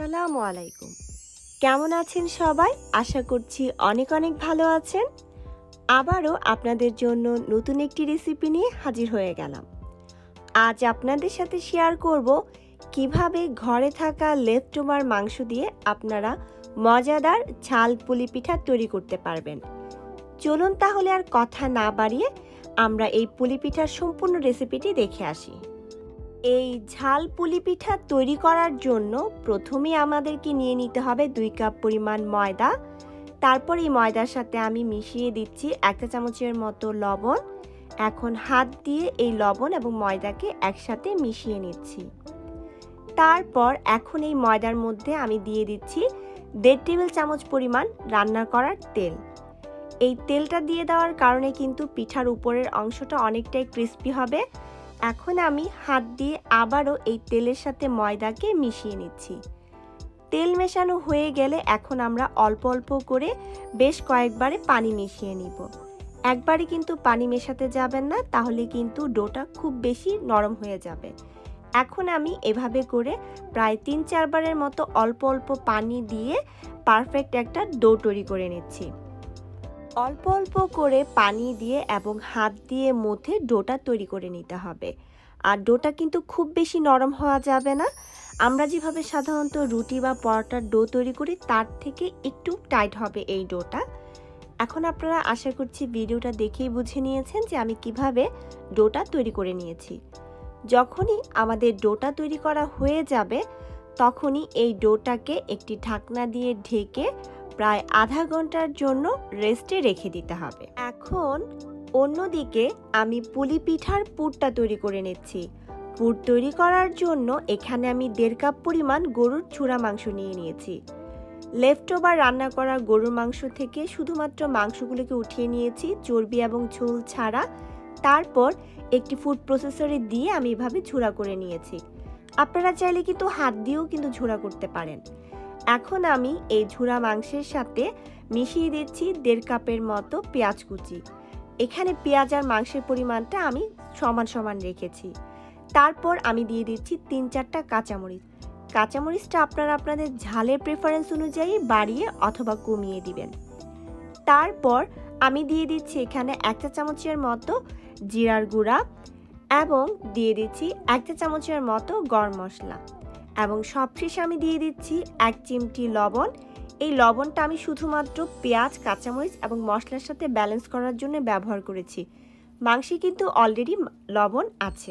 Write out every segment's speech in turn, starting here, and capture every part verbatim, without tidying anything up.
আসসালামু আলাইকুম। কেমন আছেন সবাই? আশা করছি অনেক অনেক ভালো আছেন। আবারও আপনাদের জন্য নতুন একটি রেসিপি নিয়ে হাজির হয়ে গেলাম। আজ আপনাদের সাথে শেয়ার করব কিভাবে ঘরে থাকা লেফটওভার মাংস দিয়ে আপনারা মজাদার ঝাল পুলি পিঠা তৈরি করতে পারবেন। চলুন তাহলে আর কথা না বাড়িয়ে আমরা এই পুলি পিঠার সম্পূর্ণ রেসিপিটি দেখে আসি। এই ঝাল পুলি পিঠা তৈরি করার জন্য প্রথমে আমাদেরকে নিয়ে নিতে হবে দুই কাপ পরিমাণ ময়দা। তারপর এই ময়দার সাথে আমি মিশিয়ে দিচ্ছি এক চা চামচের মতো লবণ। এখন হাত দিয়ে এই লবণ এবং ময়দাকে একসাথে মিশিয়ে নিচ্ছি। তারপর এখন এই ময়দার মধ্যে আমি দিয়ে দিচ্ছি দেড় টেবিল চামচ পরিমাণ রান্না করার তেল। এই তেলটা দিয়ে দেওয়ার কারণে কিন্তু পিঠার উপরের অংশটা অনেকটাই ক্রিস্পি হবে। এখন আমি হাত দিয়ে আবারও এই তেলের সাথে ময়দাকে মিশিয়ে নিচ্ছি। তেল মেশানো হয়ে গেলে এখন আমরা অল্প অল্প করে বেশ কয়েকবারে পানি মিশিয়ে নিব। একবারে কিন্তু পানি মেশাতে যাবেন না, তাহলে কিন্তু ডোটা খুব বেশি নরম হয়ে যাবে। এখন আমি এভাবে করে প্রায় তিন চারবারের মতো অল্প অল্প পানি দিয়ে পারফেক্ট একটা ডো তৈরি করে নিচ্ছি। অল্প অল্প করে পানি দিয়ে এবং হাত দিয়ে মধ্যে ডোটা তৈরি করে নিতে হবে। আর ডোটা কিন্তু খুব বেশি নরম হওয়া যাবে না। আমরা যেভাবে সাধারণত রুটি বা পরোটার ডো তৈরি করি তার থেকে একটু টাইট হবে এই ডোটা। এখন আপনারা আশা করছি ভিডিওটা দেখেই বুঝে নিয়েছেন যে আমি কিভাবে ডোটা তৈরি করে নিয়েছি। যখনই আমাদের ডোটা তৈরি করা হয়ে যাবে তখনই এই ডোটাকে একটি ঢাকনা দিয়ে ঢেকে প্রায় আধা ঘন্টার জন্য রেস্টে রেখে দিতে হবে। এখন অন্যদিকে আমি পুলি পিঠার পুরটা তৈরি করে নিচ্ছি। পুর তৈরি করার জন্য এখানে আমি দেড় কাপ পরিমাণ গরুর চূড়া মাংস নিয়ে নিয়েছি। লেফটওভার রান্না করা গরুর মাংস থেকে শুধুমাত্র মাংসগুলোকে উঠিয়ে নিয়েছি, চর্বি এবং ঝোল ছাড়া। তারপর একটি ফুড প্রসেসরে দিয়ে আমি এভাবে ঝুড়া করে নিয়েছি। আপনারা চাইলে কিন্তু হাত দিয়েও কিন্তু ঝুড়া করতে পারেন। এখন আমি এই ঝুড়া মাংসের সাথে মিশিয়ে দিচ্ছি দেড় কাপের মতো পেঁয়াজ কুচি। এখানে পেঁয়াজ আর মাংসের পরিমাণটা আমি সমান সমান রেখেছি। তারপর আমি দিয়ে দিচ্ছি তিন চারটা কাঁচামরিচ। কাঁচামরিচটা আপনারা আপনাদের ঝালের প্রেফারেন্স অনুযায়ী বাড়িয়ে অথবা কমিয়ে দিবেন। তারপর আমি দিয়ে দিচ্ছি এখানে এক চা চামচের মতো জিরার গুঁড়া এবং দিয়ে দিচ্ছি এক চা চামচের মতো গরম মশলা এবং সবশেষে আমি দিয়ে দিচ্ছি এক চিমটি লবণ। এই লবণটা আমি শুধুমাত্র পেঁয়াজ, কাঁচামরিচ এবং মশলার সাথে ব্যালেন্স করার জন্য ব্যবহার করেছি। মাংসে কিন্তু অলরেডি লবণ আছে।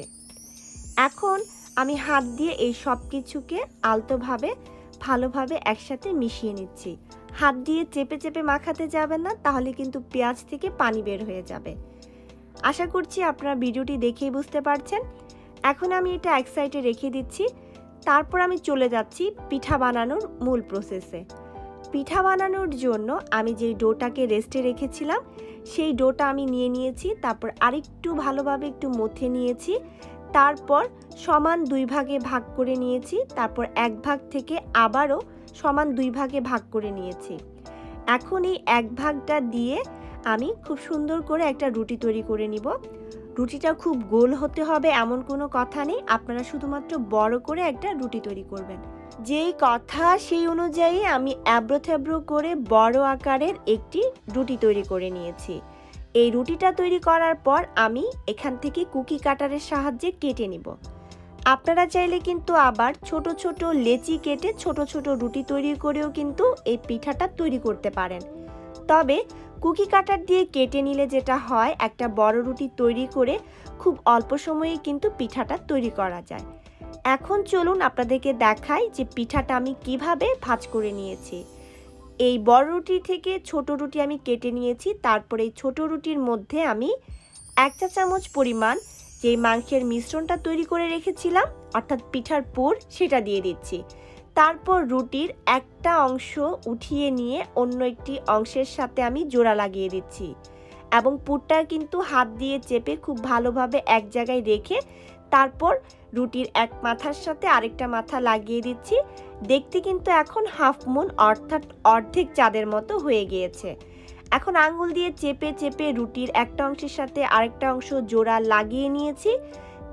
এখন আমি হাত দিয়ে এই সব কিছুকে আলতোভাবে ভালোভাবে একসাথে মিশিয়ে নিচ্ছি। হাত দিয়ে চেপে চেপে মাখাতে যাবেন না, তাহলে কিন্তু পেঁয়াজ থেকে পানি বের হয়ে যাবে। আশা করছি আপনারা ভিডিওটি দেখেই বুঝতে পারছেন। এখন আমি এটা এক সাইডে রেখে দিচ্ছি। তারপর আমি চলে যাচ্ছি পিঠা বানানোর মূল প্রসেসে। পিঠা বানানোর জন্য আমি যেই ডোটাকে রেস্টে রেখেছিলাম সেই ডোটা আমি নিয়ে নিয়েছি। তারপর আরেকটু ভালোভাবে একটু মথে নিয়েছি। তারপর সমান দুই ভাগে ভাগ করে নিয়েছি। তারপর এক ভাগ থেকে আবারও সমান দুই ভাগে ভাগ করে নিয়েছি। এখন এই এক ভাগটা দিয়ে আমি খুব সুন্দর করে একটা রুটি তৈরি করে নিব। রুটিটা খুব গোল হতে হবে এমন কোনো কথা নেই, আপনারা শুধুমাত্র বড় করে একটা রুটি তৈরি করবেন। যেই কথা সেই অনুযায়ী আমি অ্যাব্রো থ্যাব্রো করে বড় আকারের একটি রুটি তৈরি করে নিয়েছি। এই রুটিটা তৈরি করার পর আমি এখান থেকে কুকি কাটারের সাহায্যে কেটে নিব। আপনারা চাইলে কিন্তু আবার ছোট ছোট লেচি কেটে ছোট ছোট রুটি তৈরি করেও কিন্তু এই পিঠাটা তৈরি করতে পারেন। তবে কুকি কাটার দিয়ে কেটে নিলে যেটা হয়, একটা বড় রুটি তৈরি করে খুব অল্প সময়ে কিন্তু পিঠাটা তৈরি করা যায়। এখন চলুন আপনাদেরকে দেখাই যে পিঠাটা আমি কিভাবে ভাঁজ করে নিয়েছি। এই বড় রুটি থেকে ছোট রুটি আমি কেটে নিয়েছি। তারপরে এই ছোট রুটির মধ্যে আমি এক চা চামচ পরিমাণ যে মাংসের মিশ্রণটা তৈরি করে রেখেছিলাম অর্থাৎ পিঠার পুর, সেটা দিয়ে দিচ্ছি। তারপর রুটির একটা অংশ উঠিয়ে নিয়ে অন্য একটি অংশের সাথে আমি জোড়া লাগিয়ে দিচ্ছি এবং পুরটা কিন্তু হাত দিয়ে চেপে খুব ভালোভাবে এক জায়গায় রেখে তারপর রুটির এক মাথার সাথে আরেকটা মাথা লাগিয়ে দিচ্ছি। দেখতে কিন্তু এখন হাফ মুন অর্থাৎ অর্ধেক চাঁদের মতো হয়ে গিয়েছে। এখন আঙ্গুল দিয়ে চেপে চেপে রুটির একটা অংশের সাথে আরেকটা অংশ জোড়া লাগিয়ে নিয়েছি।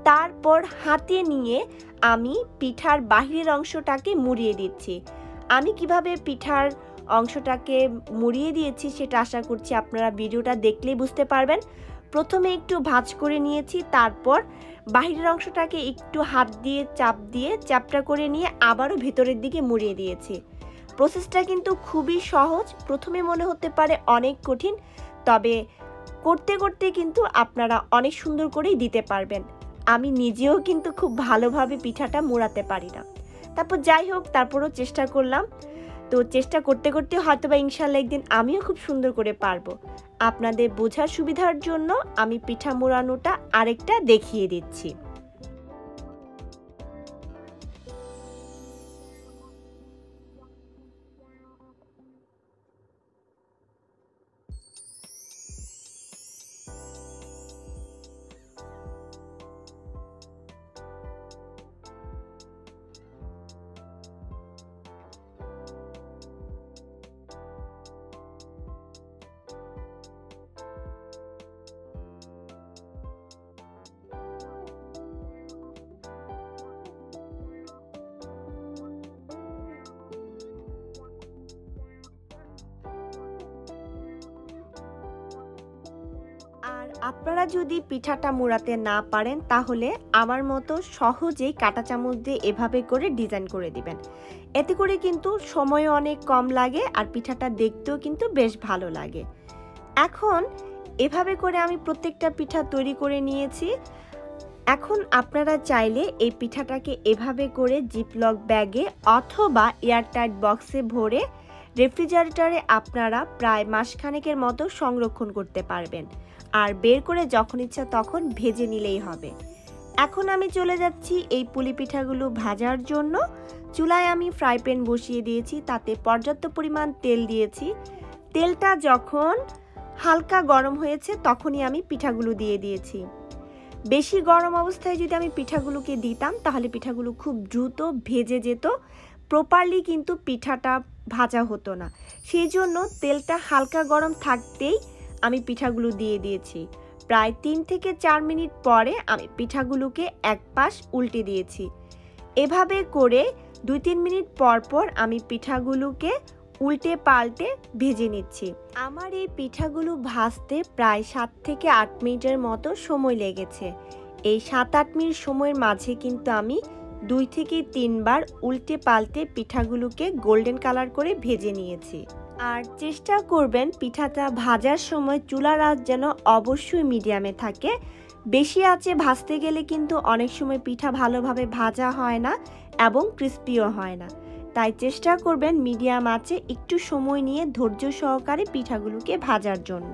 তারপর হাতে নিয়ে আমি পিঠার বাহিরের অংশটাকে মুড়িয়ে দিচ্ছি। আমি কিভাবে পিঠার অংশটাকে মুড়িয়ে দিয়েছি সেটা আশা করছি আপনারা ভিডিওটা দেখলেই বুঝতে পারবেন। প্রথমে একটু ভাঁজ করে নিয়েছি, তারপর বাহিরের অংশটাকে একটু হাত দিয়ে চাপ দিয়ে চ্যাপটা করে নিয়ে আবারও ভেতরের দিকে মুড়িয়ে দিয়েছি। প্রসেসটা কিন্তু খুবই সহজ, প্রথমে মনে হতে পারে অনেক কঠিন, তবে করতে করতে কিন্তু আপনারা অনেক সুন্দর করেই দিতে পারবেন। আমি নিজেও কিন্তু খুব ভালোভাবে পিঠাটা মোড়াতে পারি না, তারপর যাই হোক তারপরও চেষ্টা করলাম। তো চেষ্টা করতে করতে হয়তো বা ইনশাল্লাহ একদিন আমিও খুব সুন্দর করে পারবো। আপনাদের বোঝার সুবিধার জন্য আমি পিঠা মোড়ানোটা আরেকটা দেখিয়ে দিচ্ছি। আর আপনারা যদি পিঠাটা মোড়াতে না পারেন তাহলে আমার মতো সহজেই কাঁটা চামচ দিয়ে এভাবে করে ডিজাইন করে দিবেন। এতে করে কিন্তু সময় অনেক কম লাগে আর পিঠাটা দেখতেও কিন্তু বেশ ভালো লাগে। এখন এভাবে করে আমি প্রত্যেকটা পিঠা তৈরি করে নিয়েছি। এখন আপনারা চাইলে এই পিঠাটাকে এভাবে করে জিপলক ব্যাগে অথবা এয়ারটাইট বক্সে ভরে রেফ্রিজারেটরে আপনারা প্রায় মাসখানেকের মতো সংরক্ষণ করতে পারবেন, আর বের করে যখন ইচ্ছা তখন ভেজে নিলেই হবে। এখন আমি চলে যাচ্ছি এই পুলি পিঠাগুলো ভাজার জন্য। চুলায় আমি ফ্রাই প্যান বসিয়ে দিয়েছি, তাতে পর্যাপ্ত পরিমাণ তেল দিয়েছি। তেলটা যখন হালকা গরম হয়েছে তখনই আমি পিঠাগুলো দিয়ে দিয়েছি। বেশি গরম অবস্থায় যদি আমি পিঠাগুলোকে দিতাম তাহলে পিঠাগুলো খুব দ্রুত ভেজে যেত, প্রপারলি কিন্তু পিঠাটা ভাজা হতো না। সেই জন্য তেলটা হালকা গরম থাকতেই আমি পিঠাগুলো দিয়ে দিয়েছি। প্রায় তিন থেকে চার মিনিট পরে আমি পিঠাগুলোকে এক পাশ উল্টে দিয়েছি। এভাবে করে দুই তিন মিনিট পর পর আমি পিঠাগুলোকে উল্টে পাল্টে ভেজে নিচ্ছি। আমার এই পিঠাগুলো ভাজতে প্রায় সাত থেকে আট মিনিটের মতো সময় লেগেছে। এই সাত আট মিনিট সময়ের মাঝে কিন্তু আমি দুই থেকে তিনবার উল্টে পাল্টে পিঠাগুলোকে গোল্ডেন কালার করে ভেজে নিয়েছি। আর চেষ্টা করবেন পিঠাটা ভাজার সময় চুলার আঁচ যেন অবশ্যই মিডিয়ামে থাকে। বেশি আঁচে ভাজতে গেলে কিন্তু অনেক সময় পিঠা ভালোভাবে ভাজা হয় না এবং ক্রিস্পিও হয় না। তাই চেষ্টা করবেন মিডিয়াম আঁচে একটু সময় নিয়ে ধৈর্য সহকারে পিঠাগুলোকে ভাজার জন্য।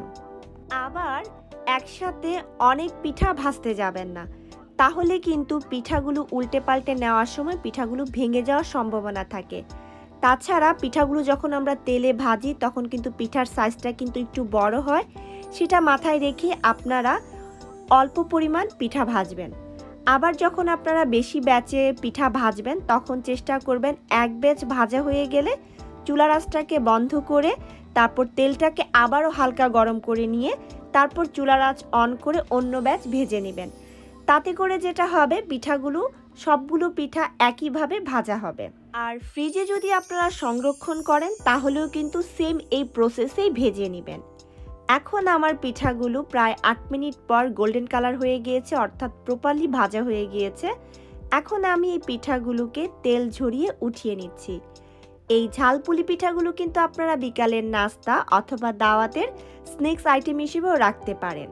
আবার একসাথে অনেক পিঠা ভাজতে যাবেন না, তাহলে কিন্তু পিঠাগুলো উল্টে পাল্টে নেওয়ার সময় পিঠাগুলো ভেঙে যাওয়ার সম্ভাবনা থাকে। তাছাড়া পিঠাগুলো যখন আমরা তেলে ভাজি তখন কিন্তু পিঠার সাইজটা কিন্তু একটু বড় হয়, সেটা মাথায় রেখে আপনারা অল্প পরিমাণ পিঠা ভাজবেন। আবার যখন আপনারা বেশি ব্যাচে পিঠা ভাজবেন তখন চেষ্টা করবেন এক ব্যাচ ভাজা হয়ে গেলে চুলার আঁচটাকে বন্ধ করে তারপর তেলটাকে আবারও হালকা গরম করে নিয়ে তারপর চুলার আঁচ অন করে অন্য ব্যাচ ভেজে নেবেন। তাতে করে যেটা হবে পিঠাগুলো সবগুলো পিঠা একইভাবে ভাজা হবে। আর ফ্রিজে যদি আপনারা সংরক্ষণ করেন তাহলেও কিন্তু সেম এই প্রসেসেই ভেজে নেবেন। এখন আমার পিঠাগুলো প্রায় আট মিনিট পর গোল্ডেন কালার হয়ে গিয়েছে, অর্থাৎ প্রপারলি ভাজা হয়ে গিয়েছে। এখন আমি এই পিঠাগুলোকে তেল ঝরিয়ে উঠিয়ে নিচ্ছি। এই ঝাল পুলি পিঠাগুলো কিন্তু আপনারা বিকালের নাস্তা অথবা দাওয়াতের স্ন্যাক্স আইটেম হিসেবেও রাখতে পারেন।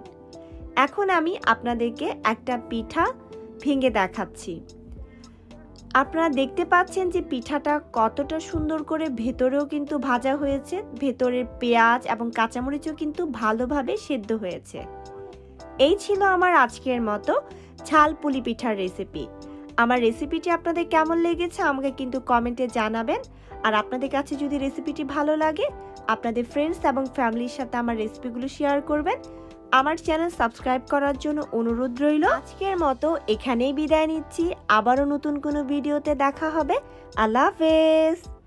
এখন আমি আপনাদেরকে একটা পিঠা ভেঙে দেখাচ্ছি। আপনারা দেখতে পাচ্ছেন যে পিঠাটা কতটা সুন্দর করে ভেতরেও কিন্তু ভাজা হয়েছে, ভেতরের পেঁয়াজ এবং কাঁচামরিচও কিন্তু ভালোভাবে সেদ্ধ হয়েছে। এই ছিল আমার আজকের মতো ঝাল পুলি পিঠার রেসিপি। আমার রেসিপিটি আপনাদের কেমন লেগেছে আমাকে কিন্তু কমেন্টে জানাবেন। আর আপনাদের কাছে যদি রেসিপিটি ভালো লাগে আপনাদের ফ্রেন্ডস এবং ফ্যামিলির সাথে আমার রেসিপিগুলো শেয়ার করবেন। আমার চ্যানেল সাবস্ক্রাইব করার জন্য অনুরোধ রইল। আজকের মতো এখানেই বিদায় নিচ্ছি, আবারও নতুন কোনো ভিডিওতে দেখা হবে। আল্লাহ হাফেজ।